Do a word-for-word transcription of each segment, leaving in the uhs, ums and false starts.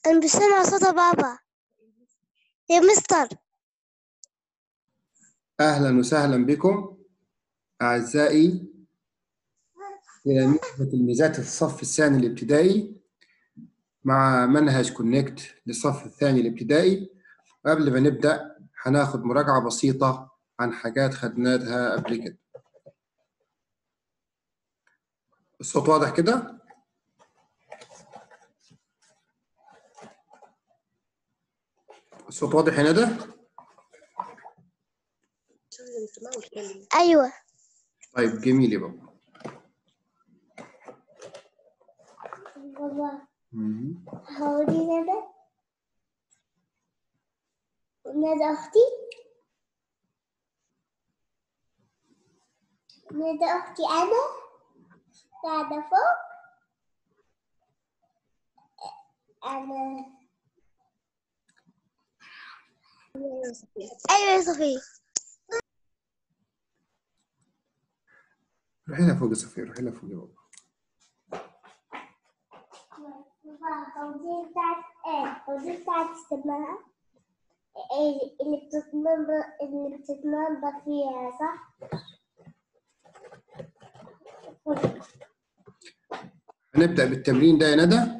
أنا مش سامعة صوت بابا يا مستر. أهلا وسهلا بكم أعزائي تلاميذ وتلميذات الصف الثاني الابتدائي مع منهج كونكت للصف الثاني الابتدائي. وقبل ما نبدأ هناخد مراجعة بسيطة عن حاجات خدناها قبل كده. الصوت واضح كده؟ الصوت واضح يا ندى؟ أيوة. طيب جميل يا بابا. بابا هوري ندى ندى أختي ندى أختي أنا قاعدة فوق. أنا أيوة يا صفية. روحي لها فوق يا صفية، روحي لها فوق يا بابا. هودي بتاعت إيه؟ هودي بتاعت اسمها إيه اللي بتتنبأ اللي بتتنبأ فيها صح؟ هنبدأ بالتمرين ده يا ندى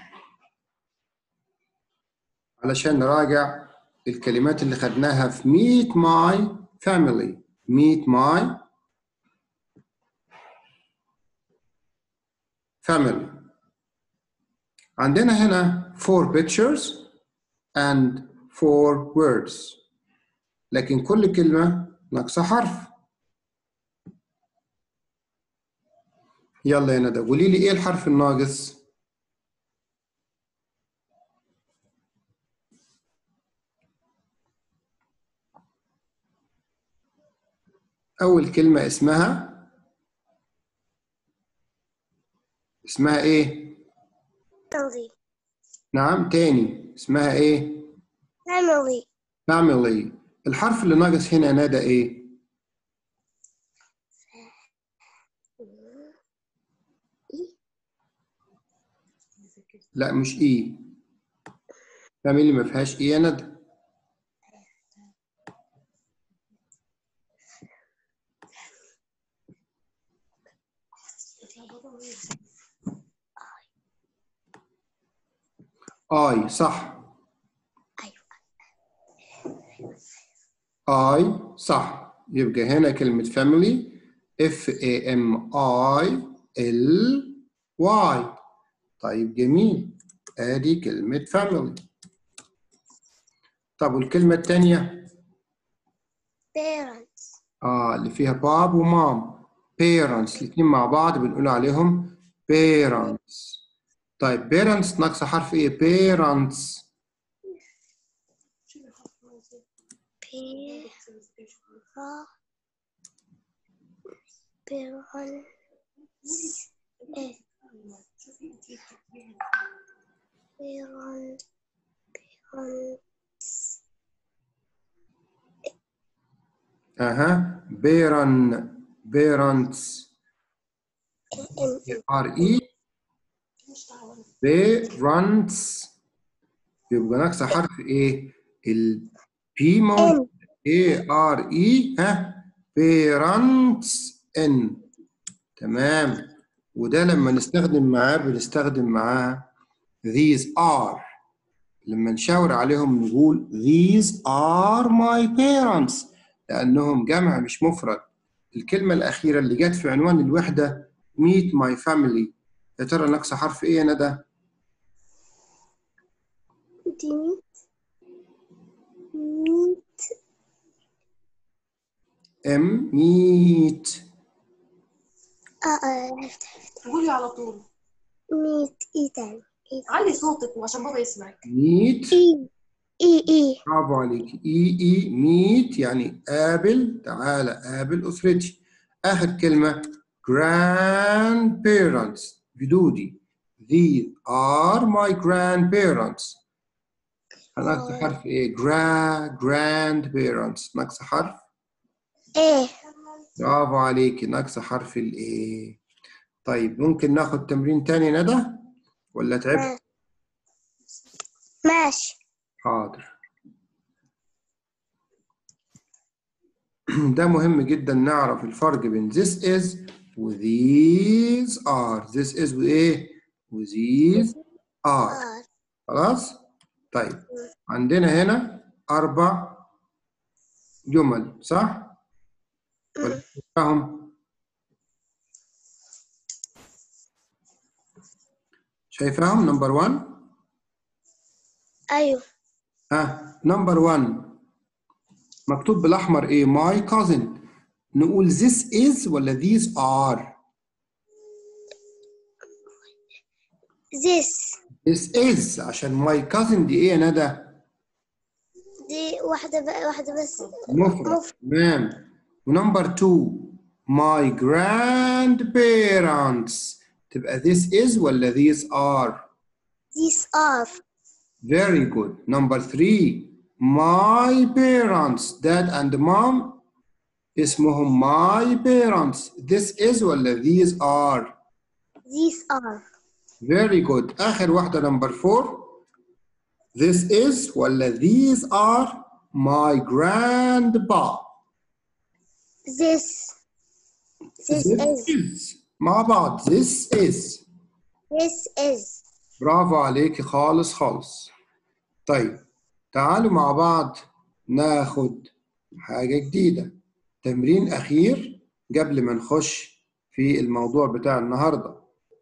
علشان نراجع الكلمات اللي خدناها في meet my family. meet my family. عندنا هنا four pictures and four words، لكن كل كلمة ناقصة حرف. يلا يا ندى قولي لي ايه الحرف الناقص؟ أول كلمة اسمها اسمها ايه؟ family. نعم تاني اسمها ايه؟ family. family. الحرف اللي ناقص هنا يا ندى ايه؟ لا مش اي. family ما فيهاش ايه يا ندى. اي صح. اي صح. يبقى هنا كلمة family F A M I L Y. طيب جميل، ادي كلمة family. طب والكلمة الثانية؟ parents. اه اللي فيها باب ومام. parents الاثنين مع بعض بنقول عليهم parents. طيب parents ناقصة حرف ايه؟ parents. اها بيرن بيرنتس ار اي بيرنتس. يبقى ناقصه حرف ايه؟ البي مون اي ار اي ها بيرنتس ان. تمام. وده لما نستخدم معاه بنستخدم معاه these are. لما نشاور عليهم نقول these are my parents لأنهم جمع مش مفرد. الكلمة الأخيرة اللي جت في عنوان الوحدة meet my family، يا ترى ناقصة حرف إيه يا ندى؟ ميت. ام meet. اه اه عرفت عرفت. قولي على طول. ميت ايه تاني؟ علي صوتك وعشان بابا يسمعك. meet. اي اي اي. برافو عليك. اي اي meet يعني قابل، تعالى قابل أسرتي. آخر كلمة grandparents بدودي. These are my grandparents. ناقص حرف ايه؟ gra grandparents ناقص حرف ايه. برافو عليكي، ناقص حرف الايه. طيب ممكن ناخد تمرين تاني ندى ولا تعبت؟ ماشي. حاضر. ده مهم جدا نعرف الفرق بين this is و these are. this is وإيه؟ و these are. خلاص؟ طيب عندنا هنا أربع جمل صح؟ ولا شايفاهم؟ شايفاهم نمبر واحد؟ أيوه. ها نمبر واحد مكتوب بالأحمر إيه؟ my cousin. نقول this is ولا these are؟ this. this is عشان my cousin دي إيه يا ندى؟ دي واحدة بقى واحدة بس. مفرد. تمام. ونمبر اتنين my grandparents تبقى this is ولا these are؟ these are. very good. number three my parents dad and mom اسمهم my parents. this is ولا these are؟ these are. very good. آخر واحدة number four this is ولا these are my grandpa. this. this this is. is مع بعض this is. this is. برافو عليكي خالص خالص. طيب تعالوا مع بعض ناخد حاجة جديدة، تمرين أخير قبل ما نخش في الموضوع بتاع النهاردة.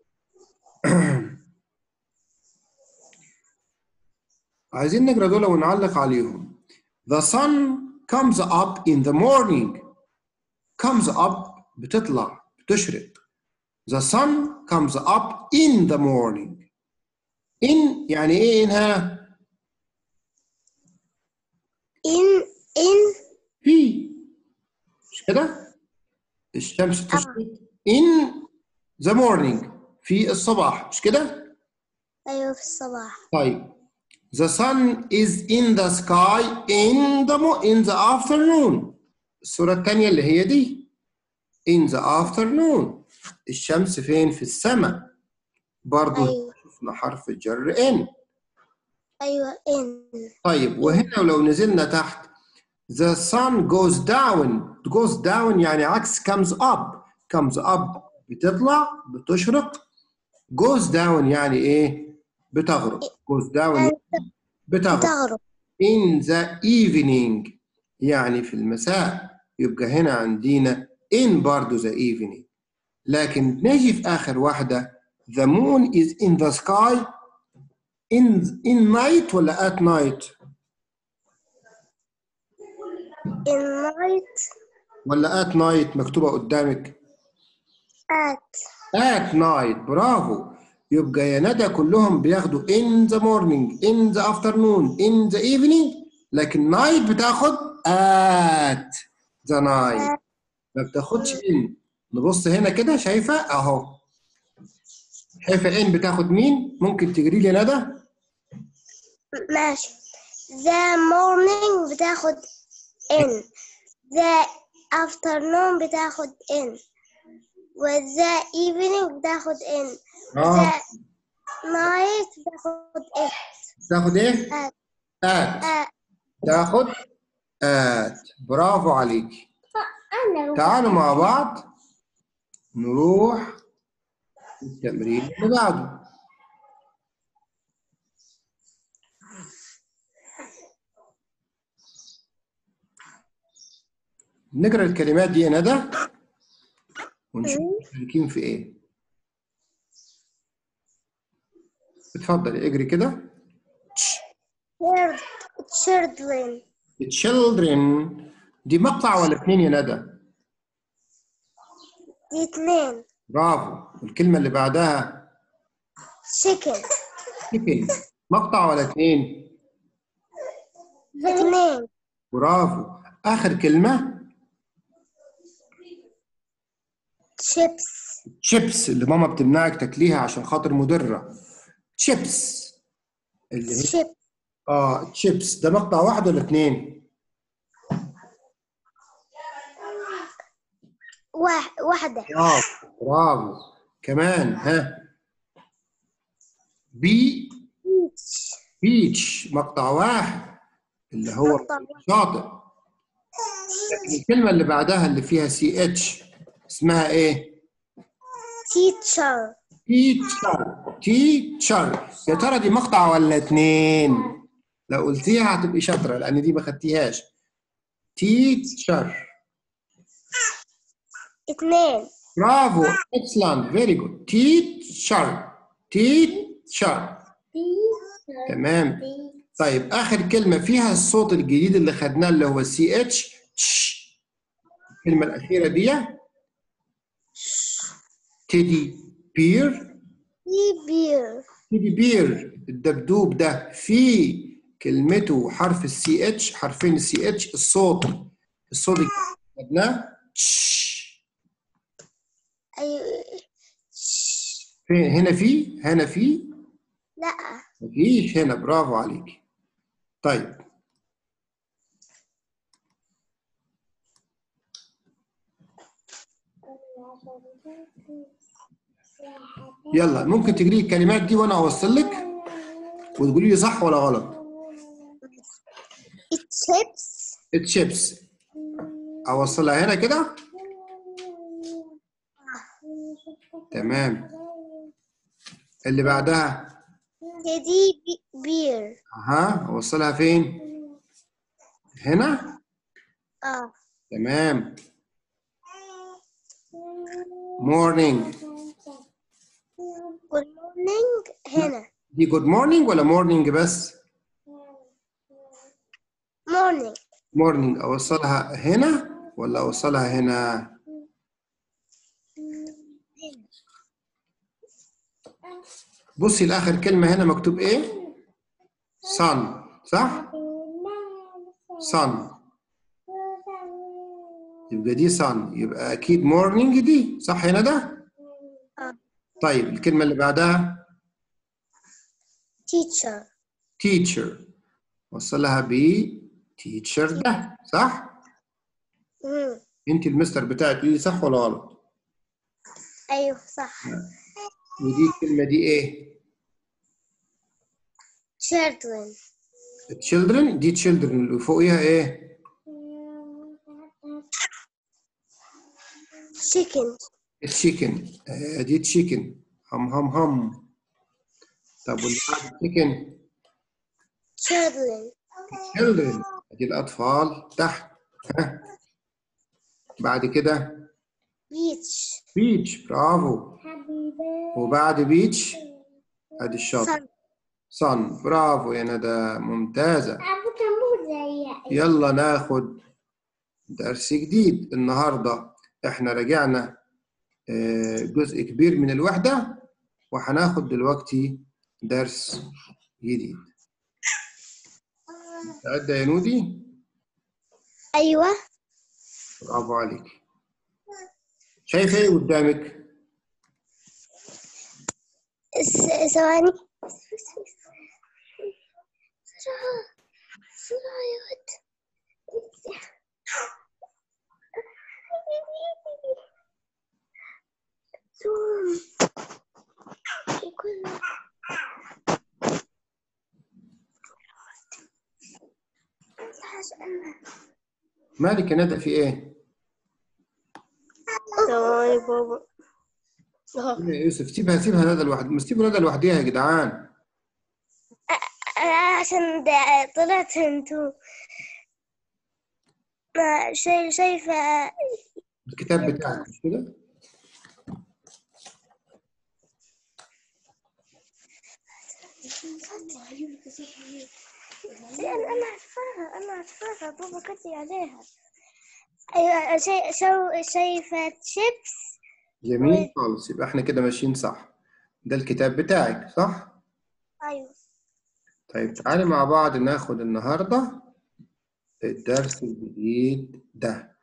عايزين نقرأ دول ونعلق عليهم. The sun comes up in the morning. comes up بتطلع بتشرق. The sun comes up in the morning. in يعني ايه إنها؟ in in في مش كده؟ الشمس تشرق in the morning في الصباح مش كده؟ أيوه في الصباح. طيب the sun is in the sky in the in the afternoon. الصورة الثانية اللي هي دي in the afternoon. الشمس فين؟ في السماء. برضو أيوه. شفنا حرف الجر in. أيوه in. طيب وهنا لو نزلنا تحت the sun goes down. goes down يعني عكس comes up. comes up بتطلع بتشرق. goes down يعني ايه؟ بتغرب. goes down يعني بتغرب. بتغرب. in the evening يعني في المساء. يبقى هنا عندنا in برضو the evening. لكن نجي في آخر واحدة the moon is in the sky in in night ولا at night؟ in night ولا at night مكتوبة قدامك؟ at. at night. برافو. يبقى يا ندى كلهم بياخدوا in the morning in the afternoon in the evening، لكن night بتاخد at the night. ما بتاخدش in. نبص هنا كده شايفة اهو. شايفة in بتاخد مين؟ ممكن تجري لي ندى؟ ماشي. the morning بتاخد in. the afternoon بتاخد in. و the evening بتاخد in. اه the night بتاخد it. تاخد ايه؟ at. at. at. تاخد at. برافو عليكي. تعالوا مع بعض نروح التمرين اللي بعده. نقرا الكلمات دي يا ندى ونشوف مشتركين في ايه. اتفضلي اجري كده. children. children دي مقطع ولا اتنين يا ندى؟ دي اتنين. برافو. الكلمة اللي بعدها chicken. chicken مقطع ولا اتنين؟ اتنين. برافو. آخر كلمة chips. chips اللي ماما بتمنعك تاكليها عشان خاطر مضرة. chips اللي هي chips. اه chips ده مقطع واحد ولا اتنين؟ واحد. واحدة. برافو برافو. كمان ها بي beach. بيتش مقطع واحد اللي هو شاطئ. لكن الكلمة اللي بعدها اللي فيها سي اتش اسمها ايه؟ teacher. تيتشر. تيتشر. يا ترى دي مقطع ولا اتنين؟ لو قلتيها هتبقي شاطرة لأن دي ما خدتيهاش. تيتشر. اتنين. برافو. excellent. very good. تيتشر. تيتشر. تمام. طيب آخر كلمة فيها الصوت الجديد اللي خدناه اللي هو سي اتش. الكلمة الأخيرة دي تيدي بير. beer. تيدي بير الدبدوب ده في كلمته حرف السي اتش، حرفين السي اتش. الصوت الصوت اللي خدناه أيوة. فين؟ هنا في هنا في لا. مفيش هنا. برافو عليك. طيب يلا ممكن تقري الكلمات دي وانا اوصل لك وتقولي لي صح ولا غلط. chips. الشيبس اوصلها هنا كده. تمام. اللي بعدها teddy bear. اها اوصلها فين؟ هنا. اه. تمام. morning. good morning هنا. دي good morning ولا morning بس؟ morning. morning اوصلها هنا ولا اوصلها هنا؟ بصي لاخر كلمه هنا مكتوب ايه؟ sun. صح؟ sun. يبقى دي sun. يبقى اكيد morning دي صح هنا ده؟ طيب الكلمه اللي بعدها teacher. teacher وصلها ب teacher ده صح؟ مم. انت المستر بتاعك تقولي صح ولا غلط؟ ايوه صح. ودي الكلمه دي ايه؟ children. children. دي children اللي فوقيها ايه؟ chicken. chicken. آه دي chicken. هم هم هم. طب واللي بعد chicken؟ children. children. دي الأطفال تحت. ها. بعد كده beach. beach. برافو. وبعد beach ادي الشاطئ. sun. برافو يا ندى ممتازة. يلا ناخد درس جديد النهارده. احنا رجعنا جزء كبير من الوحدة وهناخد دلوقتي درس جديد. مستعدة يا نودي؟ ايوه. برافو عليك. شايفة ايه قدامك؟ ثواني. بسرعة يا ولد. مالك يا ندى في ايه؟ ثواني بابا. يا يوسف سيبها سيبها ندى لوحدها. مش سيبوا ندى لوحديها يا جدعان. أنا عشان طلعت انتو ما شايف شايفة الكتاب بتاعك مش كده؟ أنا عارفاها أنا عارفاها بابا كتب عليها. أيوة شاي شو شايفة شيبس. جميل خالص. يبقى احنا كده ماشيين صح. ده الكتاب بتاعك صح؟ أيوة. طيب تعالي مع بعض ناخد النهارده الدرس الجديد ده.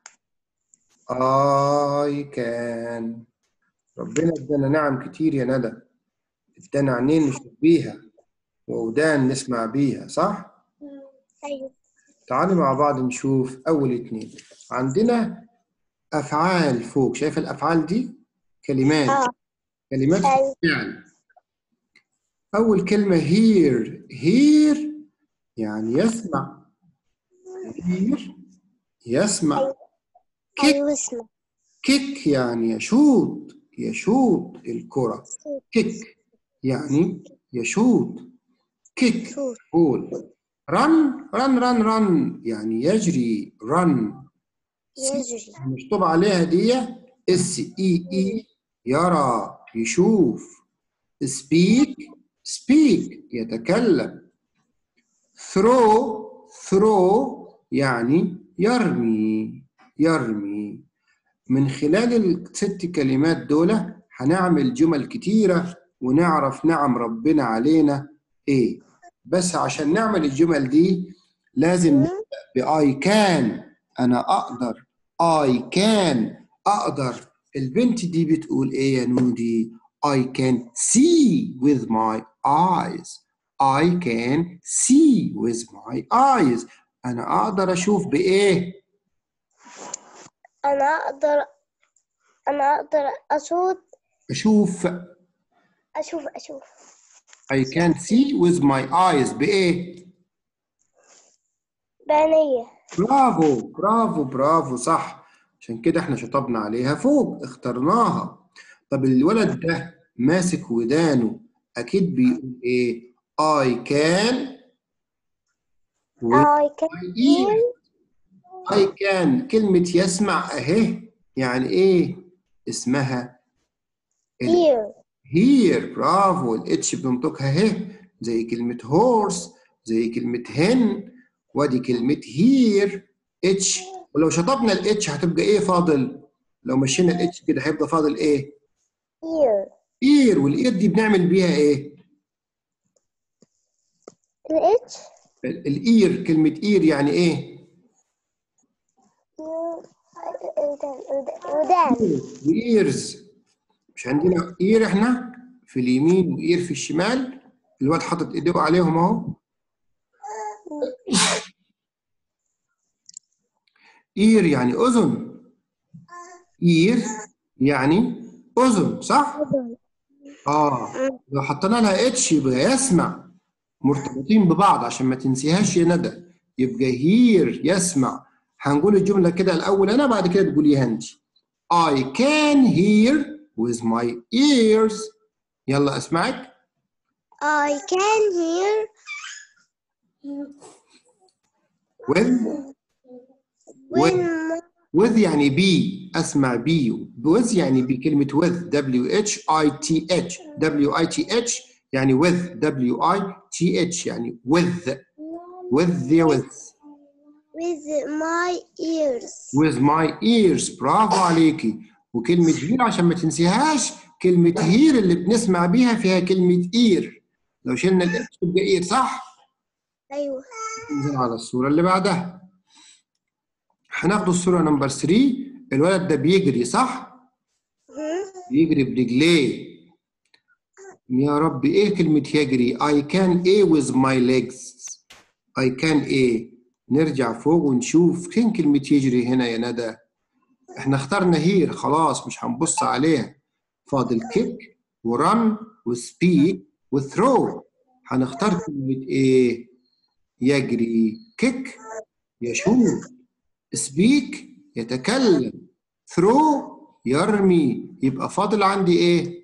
I can. ربنا ادانا نعم كتير يا ندى. ادانا عينين نشوف بيها وودان نسمع بيها صح؟ أيوة. تعالي مع بعض نشوف أول اتنين. عندنا أفعال فوق. شايفة الأفعال دي؟ كلمات. آه. كلمات أيوة. فعل. أول كلمة hear. hear يعني يسمع. hear يسمع. kick. أيوة اسمع. kick يعني يشوط. يشوط الكرة. kick يعني يشوط. kick قول. run run run run يعني يجري. run يجري. مكتوب عليها دي اس اي اي يرى يشوف. speak speak يتكلم. throw throw يعني يرمي. يرمي. من خلال الست كلمات دول هنعمل جمل كتيرة ونعرف نعم ربنا علينا ايه. بس عشان نعمل الجمل دي لازم نبدأ ب I can. أنا أقدر. I can أقدر. البنت دي بتقول إيه يا نودي؟ I can see with my eyes. I can see with my eyes. أنا أقدر أشوف بإيه؟ أنا أقدر أنا أقدر أشوف أشوف. أشوف أشوف I can see with my eyes بإيه؟ بعينيا. برافو برافو برافو صح. عشان كده احنا شطبنا عليها فوق اخترناها. طب الولد ده ماسك ودانه أكيد بيقول إيه؟ I can with I can my ears. I can كلمة يسمع أهي يعني إيه؟ اسمها hear. hear. برافو. الاتش بننطقها اهي زي كلمة horse زي كلمة hen وادي كلمة hear اتش. ولو شطبنا الاتش هتبقى ايه فاضل؟ لو مشينا الاتش كده هيبقى فاضل ايه؟ ear. ear. والاير دي بنعمل بيها ايه؟ الاتش. الاير كلمة اير يعني ايه؟ ودان. وايرز. مش عندنا اير احنا في اليمين واير في الشمال؟ الواد حاطط ايديه عليهم اهو. اير يعني اذن. اير يعني اذن صح؟ اه لو حطينا لها اتش يبقى يسمع. مرتبطين ببعض عشان ما تنسيهاش يا ندى. يبقى هير يسمع. هنقول الجمله كده الاول انا بعد كده تقوليها انت. I can hear with my ears. يلا اسمعك. I can hear with when with يعني بي. اسمع بي. with يعني بي. كلمه with W H I T H W I T H يعني with W I T H يعني with with the with with my ears. with my ears. برافو عليكي. وكلمة هير عشان ما تنسيهاش كلمة هير اللي بنسمع بيها فيها كلمة اير. لو شلنا الاتش تبقى اير صح؟ أيوة. ننزل على الصورة اللي بعدها. هناخد الصورة نمبر ثلاثة. الولد ده بيجري صح؟ بيجري برجليه. يا رب ايه كلمة يجري؟ I can a with my legs. I can a. نرجع فوق ونشوف فين كلمة يجري هنا يا ندى. احنا اخترنا هير خلاص مش هنبص عليها. فاضل كيك ورن وسبيك وثرو. هنختار كلمة ايه؟ يجري. كيك يشوط. سبيك يتكلم. ثرو يرمي. يبقى فاضل عندي ايه؟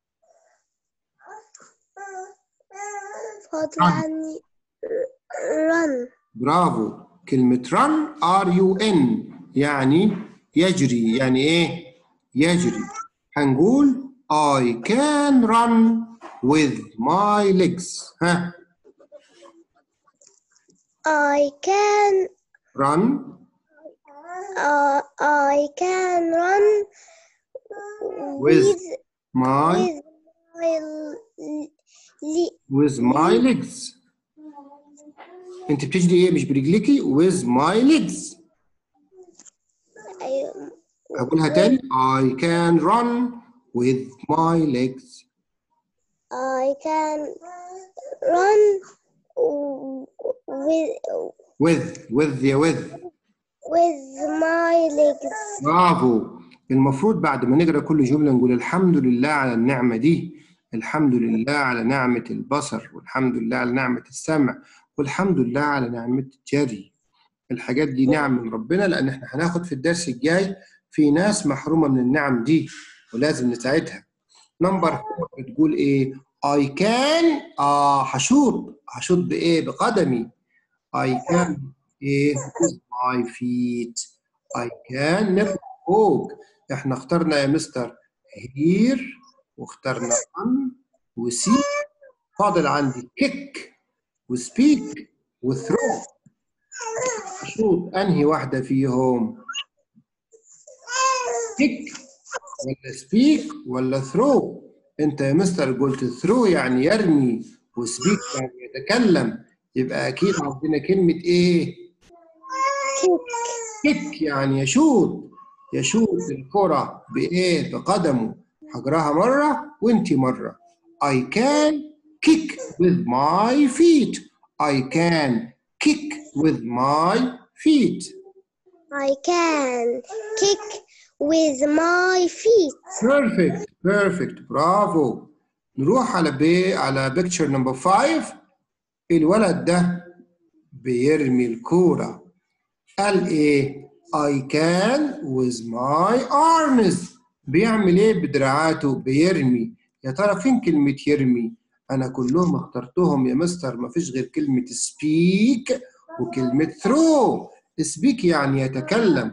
فاضل عني run. برافو. كلمة run R U N يعني يجري. يعني ايه؟ يجري. هنقول I can run with my legs. ها I can run uh, I can run with with my with my li with my legs. انت بتجري ايه مش برجليكي؟ with my legs. أيوة. هقولها تاني. I can run with my legs. I can run with with with يا with with my legs. برافو. المفروض بعد ما نقرا كل جمله نقول الحمد لله على النعمه دي. الحمد لله على نعمة البصر، والحمد لله على نعمة السمع، والحمد لله على نعمة الجري. الحاجات دي نعم من ربنا، لأن احنا هناخد في الدرس الجاي في ناس محرومة من النعم دي ولازم نساعدها. نمبر فور بتقول ايه؟ I can اه هشوط. هشوط بايه؟ بقدمي. I can ايه؟ with my feet. I can نفرق فوق. احنا اخترنا يا مستر here واخترنا run وسي. فاضل عندي kick وسبيك وثرو. اشوط انهي واحدة فيهم؟ kick ولا سبيك ولا ثرو؟ انت يا مستر قلت ثرو يعني يرمي وسبيك يعني يتكلم، يبقى اكيد عندنا كلمة ايه؟ كيك يعني يشوط. يشوط الكرة بايه؟ بقدمه. هجراها مرة وانتي مرة. I can kick with my feet. I can kick with my feet. I can kick with my feet. Perfect, perfect, برافو. نروح على بي على picture number five. الولد ده بيرمي الكورة. قال ايه؟ I can with my arms. بيعمل ايه بدراعاته؟ بيرمي. يا ترى فين كلمة يرمي؟ أنا كلهم اخترتهم يا مستر، مفيش غير كلمة speak وكلمة throw. speak يعني يتكلم،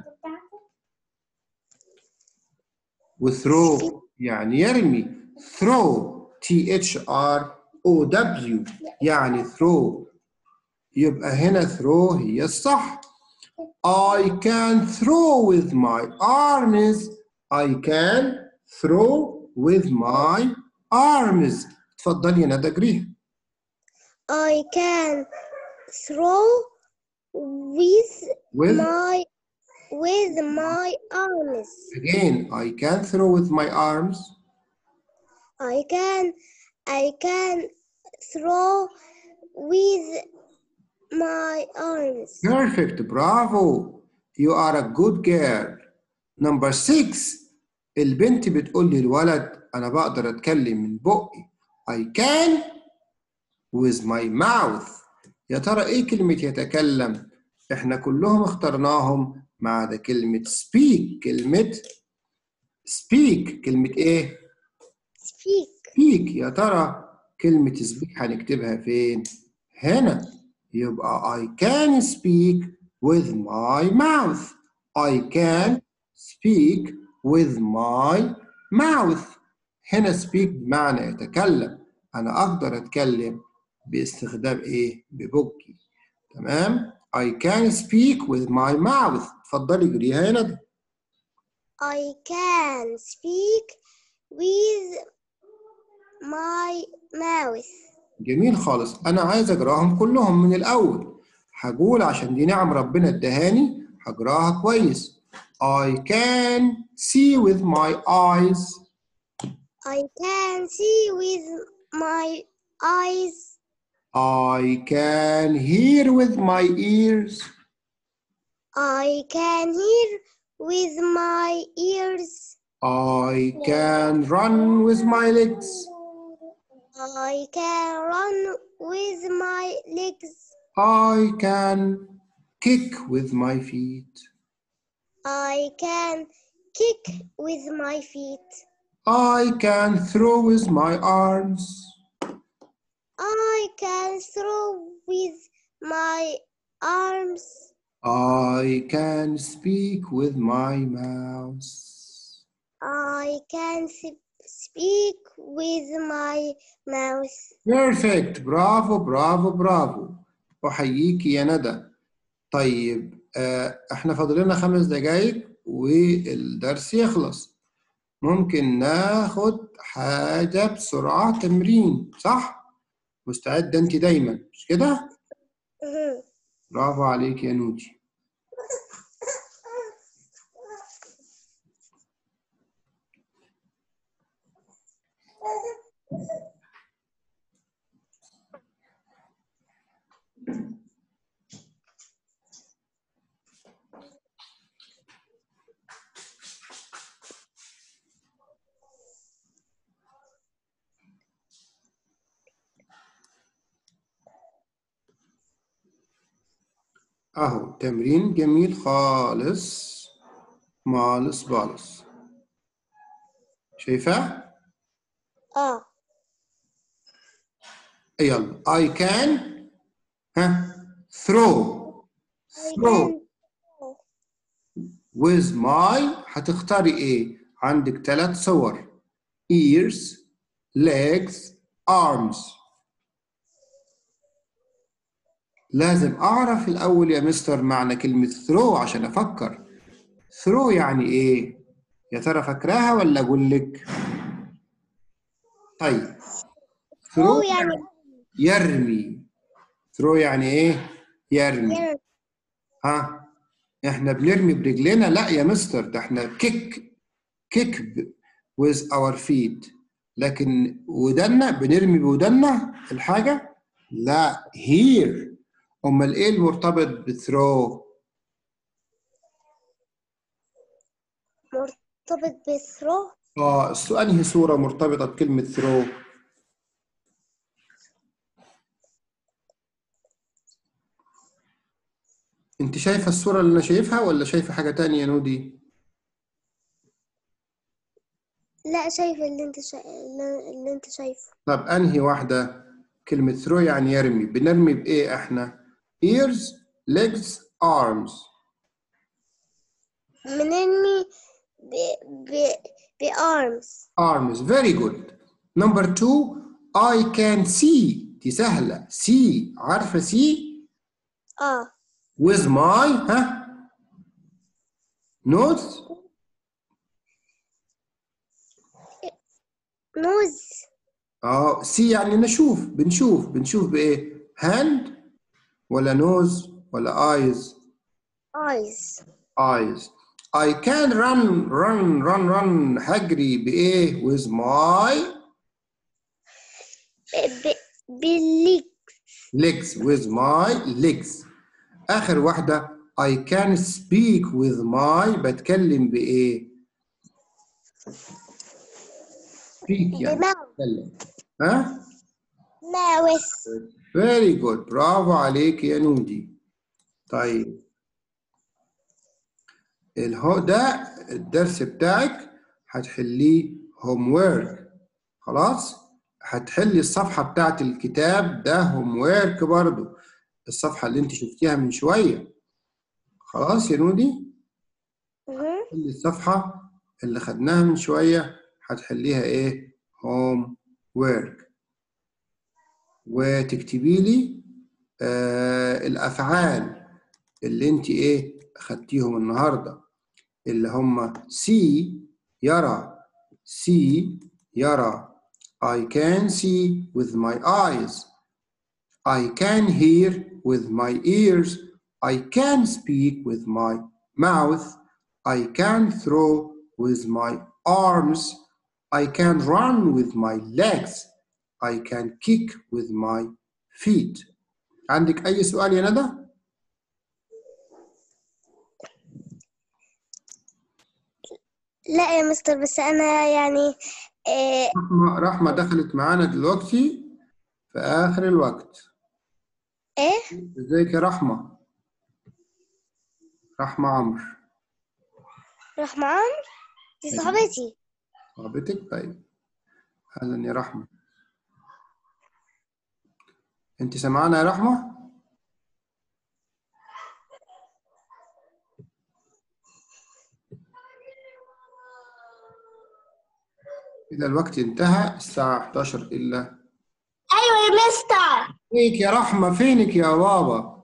وثرو يعني يرمي. throw T H R O W يعني throw. يبقى هنا throw هي الصح. I can throw with my arms. I can throw with my arms. اتفضلي يا ندى جريها. I can throw with With my with my arms. again I can throw with my arms. I can I can throw with my arms. Perfect, bravo. You are a good girl. Number six. البنت بتقول لي الولد أنا بقدر أتكلم من بقي. I can with my mouth. يا ترى إيه كلمة يتكلم؟ إحنا كلهم اخترناهم ما عدا كلمة speak. كلمة speak كلمة إيه؟ Speak. speak. يا ترى كلمة speak هنكتبها فين؟ هنا. يبقى I can speak with my mouth. I can speak with my mouth. هنا speak بمعنى يتكلم. أنا أقدر أتكلم باستخدام إيه؟ ببقي. تمام؟ I can speak with my mouth. اتفضلي قوليها يا ندى. I can speak with my mouth. جميل خالص. أنا عايز أقراهم كلهم من الأول. هقول عشان دي نعم ربنا ادهاني هقراها كويس. I can see with my eyes. I can see with my eyes. I can hear with my ears. I can hear with my ears. I can run with my legs. I can run with my legs. I can kick with my feet. I can kick with my feet. I can throw with my arms. I can throw with my arms. I can speak with my mouth. I can speak with my mouth. Perfect. برافو برافو برافو. أحييك يا ندى. طيب آه، احنا فاضل لنا خمس دقايق والدرس يخلص. ممكن ناخد حاجة بسرعة تمرين، صح؟ مستعدة انت دايما مش كده؟ برافو عليك يا نوتي. اهو تمرين جميل خالص مالص بالص. شايفاه؟ اه. يلا I can ها throw throw with my هتختاري ايه؟ عندك ثلاث صور ears legs arms. لازم اعرف الاول يا مستر معنى كلمة throw عشان افكر. throw يعني ايه؟ يا ترى فاكراها ولا اقول لك؟ طيب هو throw يعني يرمي. throw يعني ايه؟ يرمي. يعني ها احنا بنرمي برجلنا؟ لا يا مستر، ده احنا كيك كيك with our feet. لكن ودنا بنرمي بودنا الحاجة؟ لا here. امال ايه المرتبط بثرو؟ مرتبط بالثرو. اه السؤال انهي صورة مرتبطة بكلمة ثرو؟ انت شايفة الصورة اللي انا شايفها ولا شايفة حاجة تانية يا نودي؟ لا، شايفة اللي انت شا... اللي انت شايفه. طب انهي واحدة؟ كلمة ثرو يعني يرمي. بنرمي بايه احنا؟ ears legs arms. بنرمي ب ب بارمز. arms very good. number two I can see. دي سهلة. see عارفة see؟ اه. with my ها nose. نوز. اه سي يعني نشوف. بنشوف بنشوف بايه؟ هاند ولا نوز ولا ايز؟ ايز. ايز. I can run run run run هجري بايه؟ with my ب بالليج. legs with my legs. اخر واحدة I can speak with my بتكلم بايه؟ speak يعني بماوس. بتكلم. ها؟ ماوس. very good. برافو عليك يا نودي. طيب الهو ده الدرس بتاعك هتحليه هوم وورك. خلاص هتحلي الصفحة بتاعت الكتاب ده هوم وورك برضو، الصفحة اللي انت شفتيها من شوية. خلاص يا نودي حلي الصفحة اللي خدناها من شوية هتحليها ايه؟ هوم وورك. وتكتبي لي آه الأفعال اللي انت ايه خدتيهم النهارده، اللي هم see يرى. see يرى. I can see with my eyes. I can hear with my ears. I can speak with my mouth. I can throw with my arms. I can run with my legs. I can kick with my feet. عندك أي سؤال يا ندى؟ لا يا مستر، بس انا يعني إيه. رحمة رحمة دخلت معانا دلوقتي في آخر الوقت. ايه. ازيك يا رحمة؟ رحمة عمرو. رحمة عمرو دي صاحبتي. صاحبتك؟ طيب أهلا يا رحمة. أنت سمعانا يا رحمة؟ كده الوقت انتهى، الساعة إحداشر إلا. ايوه يا مستر. فينك يا رحمة؟ فينك يا بابا؟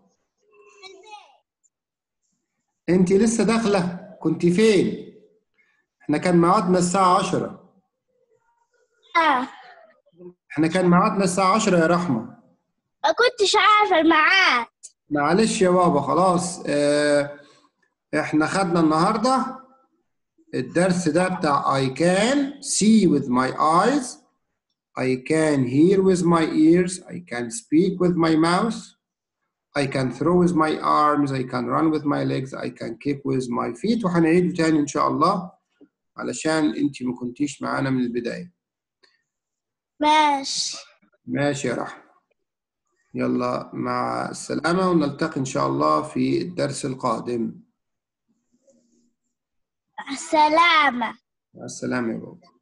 أنت لسه داخلة؟ كنت فين؟ إحنا كان ميعادنا الساعة عشرة. اه. إحنا كان ميعادنا الساعة عشرة يا رحمة. ما كنتش عارفة الميعاد. معلش يا بابا خلاص. اه إحنا خدنا النهاردة الدرس ده بتاع I can see with my eyes. I can hear with my ears. I can speak with my mouth. I can throw with my arms. I can run with my legs. I can kick with my feet. وهنعيده تاني إن شاء الله علشان أنت ما كنتيش معانا من البداية. ماشي. ماشي يا رحمة. يلا مع السلامة، ونلتقي إن شاء الله في الدرس القادم. السلامة. مع السلامة يا بابا.